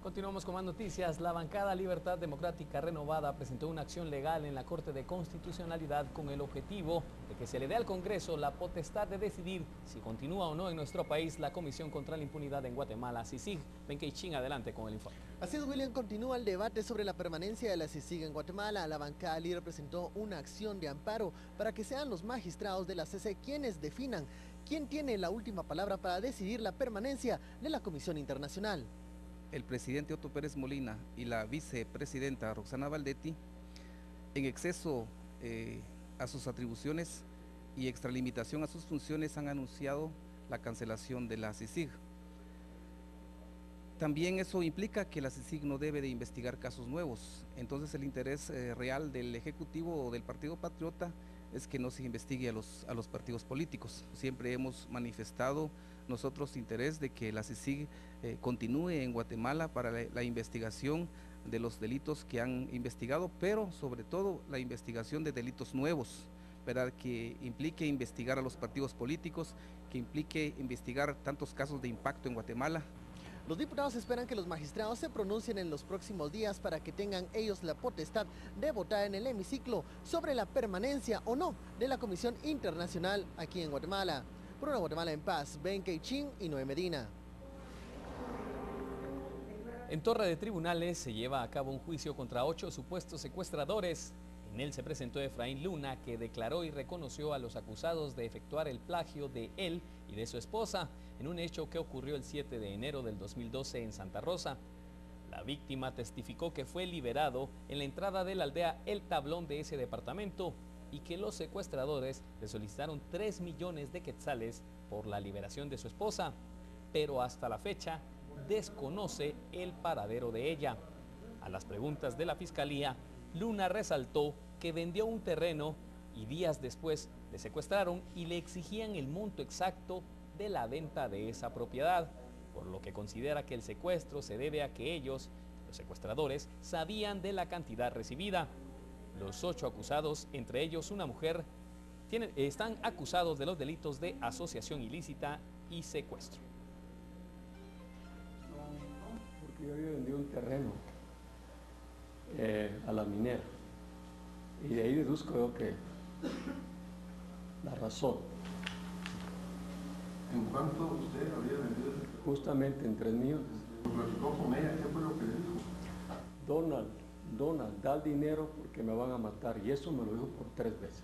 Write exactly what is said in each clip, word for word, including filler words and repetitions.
Continuamos con más noticias. La bancada Libertad Democrática Renovada presentó una acción legal en la Corte de Constitucionalidad con el objetivo de que se le dé al Congreso la potestad de decidir si continúa o no en nuestro país la Comisión contra la Impunidad en Guatemala, CICIG. Benqueichín, adelante con el informe. Así es, William, continúa el debate sobre la permanencia de la CICIG en Guatemala. La bancada Libre presentó una acción de amparo para que sean los magistrados de la C C quienes definan quién tiene la última palabra para decidir la permanencia de la Comisión Internacional. El presidente Otto Pérez Molina y la vicepresidenta Roxana Valdetti, en exceso eh, a sus atribuciones y extralimitación a sus funciones, han anunciado la cancelación de la CICIG. También eso implica que la CICIG no debe de investigar casos nuevos. Entonces el interés eh, real del Ejecutivo o del Partido Patriota es que no se investigue a los, a los partidos políticos. Siempre hemos manifestado nosotros interés de que la CICIG eh, continúe en Guatemala para la, la investigación de los delitos que han investigado, pero sobre todo la investigación de delitos nuevos, ¿verdad?, que implique investigar a los partidos políticos, que implique investigar tantos casos de impacto en Guatemala. Los diputados esperan que los magistrados se pronuncien en los próximos días para que tengan ellos la potestad de votar en el hemiciclo sobre la permanencia o no de la Comisión Internacional aquí en Guatemala. Por una Guatemala en paz, Benqueichín y Noé Medina. En Torre de Tribunales se lleva a cabo un juicio contra ocho supuestos secuestradores. En él se presentó Efraín Luna, que declaró y reconoció a los acusados de efectuar el plagio de él y de su esposa en un hecho que ocurrió el siete de enero del dos mil doce en Santa Rosa. La víctima testificó que fue liberado en la entrada de la aldea El Tablón de ese departamento y que los secuestradores le solicitaron tres millones de quetzales por la liberación de su esposa, pero hasta la fecha desconoce el paradero de ella. A las preguntas de la Fiscalía, Luna resaltó que vendió un terreno y días después le secuestraron y le exigían el monto exacto de la venta de esa propiedad, por lo que considera que el secuestro se debe a que ellos, los secuestradores, sabían de la cantidad recibida. Los ocho acusados, entre ellos una mujer, tienen, están acusados de los delitos de asociación ilícita y secuestro. Porque yo había vendido un terreno eh, a la minera y de ahí deduzco yo que la razón. ¿En cuánto usted había vendido? Justamente en tres millones. ¿Platicó con ella? ¿Qué fue lo que le dijo? Donald, Donald, da el dinero porque me van a matar, y eso me lo dijo por tres veces.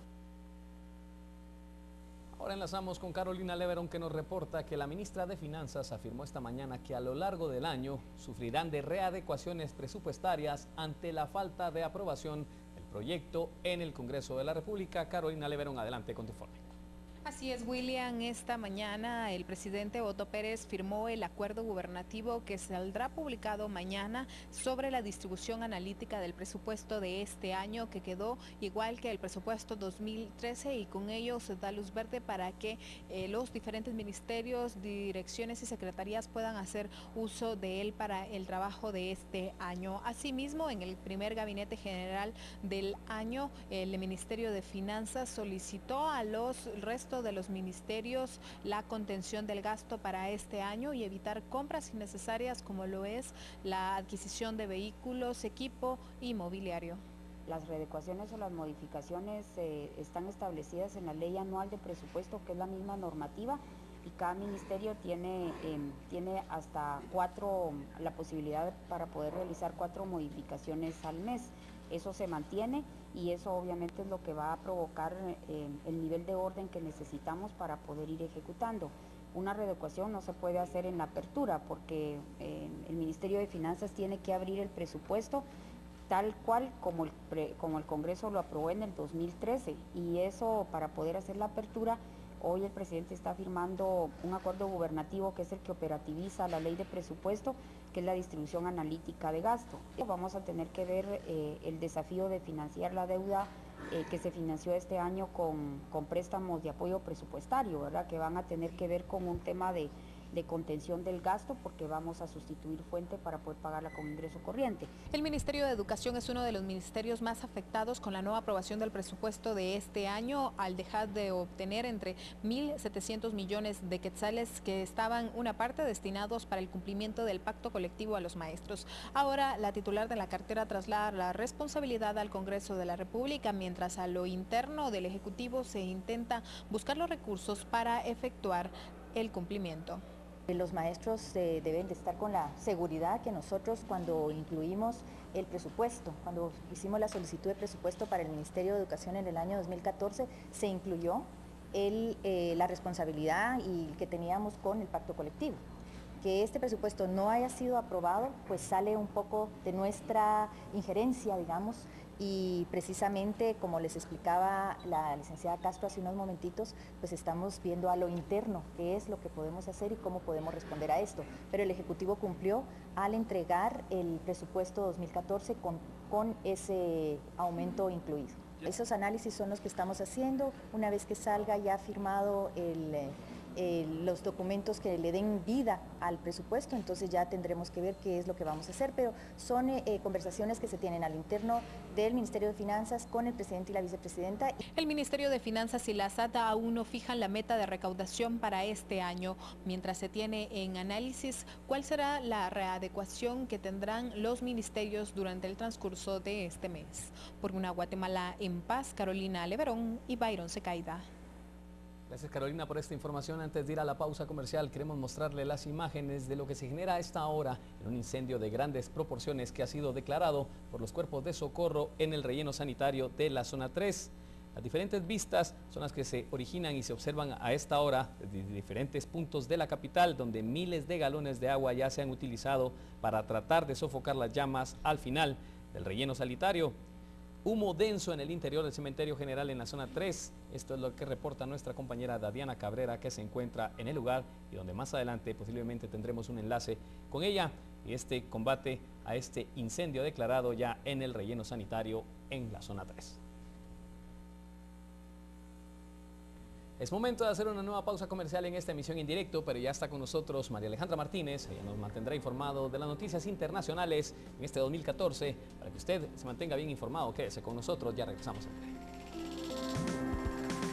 Ahora enlazamos con Carolina Leverón, que nos reporta que la ministra de Finanzas afirmó esta mañana que a lo largo del año sufrirán de readecuaciones presupuestarias ante la falta de aprobación del proyecto en el Congreso de la República. Carolina Leverón, adelante con tu informe. Así es, William. Esta mañana el presidente Otto Pérez firmó el acuerdo gubernativo que saldrá publicado mañana sobre la distribución analítica del presupuesto de este año, que quedó igual que el presupuesto dos mil trece, y con ello se da luz verde para que eh, los diferentes ministerios, direcciones y secretarías puedan hacer uso de él para el trabajo de este año. Asimismo, en el primer gabinete general del año, el Ministerio de Finanzas solicitó a los restos de los ministerios la contención del gasto para este año y evitar compras innecesarias como lo es la adquisición de vehículos, equipo y mobiliario. Las readecuaciones o las modificaciones eh, están establecidas en la ley anual de presupuesto, que es la misma normativa, y cada ministerio tiene, eh, tiene hasta cuatro, la posibilidad para poder realizar cuatro modificaciones al mes. Eso se mantiene y eso obviamente es lo que va a provocar eh, el nivel de orden que necesitamos para poder ir ejecutando. Una readecuación no se puede hacer en la apertura porque eh, el Ministerio de Finanzas tiene que abrir el presupuesto tal cual como el, pre, como el Congreso lo aprobó en el dos mil trece, y eso, para poder hacer la apertura, hoy el presidente está firmando un acuerdo gubernativo que es el que operativiza la ley de presupuesto, que es la distribución analítica de gasto. Vamos a tener que ver eh, el desafío de financiar la deuda eh, que se financió este año con, con préstamos de apoyo presupuestario, ¿verdad?, que van a tener que ver con un tema de, de contención del gasto, porque vamos a sustituir fuente para poder pagarla con ingreso corriente. El Ministerio de Educación es uno de los ministerios más afectados con la nueva aprobación del presupuesto de este año, al dejar de obtener entre mil setecientos millones de quetzales que estaban una parte destinados para el cumplimiento del pacto colectivo a los maestros. Ahora la titular de la cartera traslada la responsabilidad al Congreso de la República, mientras a lo interno del Ejecutivo se intenta buscar los recursos para efectuar el cumplimiento. Los maestros eh, deben de estar con la seguridad que nosotros, cuando incluimos el presupuesto, cuando hicimos la solicitud de presupuesto para el Ministerio de Educación en el año dos mil catorce, se incluyó el, eh, la responsabilidad y que teníamos con el pacto colectivo. Que este presupuesto no haya sido aprobado, pues sale un poco de nuestra injerencia, digamos, y precisamente, como les explicaba la licenciada Castro hace unos momentitos, pues estamos viendo a lo interno qué es lo que podemos hacer y cómo podemos responder a esto. Pero el Ejecutivo cumplió al entregar el presupuesto dos mil catorce con, con ese aumento incluido. Esos análisis son los que estamos haciendo. Una vez que salga ya firmado el... Eh, los documentos que le den vida al presupuesto, entonces ya tendremos que ver qué es lo que vamos a hacer, pero son eh, conversaciones que se tienen al interno del Ministerio de Finanzas con el presidente y la vicepresidenta. El Ministerio de Finanzas y la S A T aún no fijan la meta de recaudación para este año, mientras se tiene en análisis cuál será la readecuación que tendrán los ministerios durante el transcurso de este mes. Por una Guatemala en paz, Carolina Leverón y Byron Secaida. Gracias, Carolina, por esta información. Antes de ir a la pausa comercial, queremos mostrarle las imágenes de lo que se genera a esta hora en un incendio de grandes proporciones que ha sido declarado por los cuerpos de socorro en el relleno sanitario de la zona tres. Las diferentes vistas son las que se originan y se observan a esta hora desde diferentes puntos de la capital, donde miles de galones de agua ya se han utilizado para tratar de sofocar las llamas al final del relleno sanitario. Humo denso en el interior del cementerio general en la zona tres. Esto es lo que reporta nuestra compañera Dadiana Cabrera, que se encuentra en el lugar y donde más adelante posiblemente tendremos un enlace con ella y este combate a este incendio declarado ya en el relleno sanitario en la zona tres. Es momento de hacer una nueva pausa comercial en esta emisión en directo, pero ya está con nosotros María Alejandra Martínez. Ella nos mantendrá informado de las noticias internacionales en este dos mil catorce. Para que usted se mantenga bien informado, quédese con nosotros, ya regresamos en breve.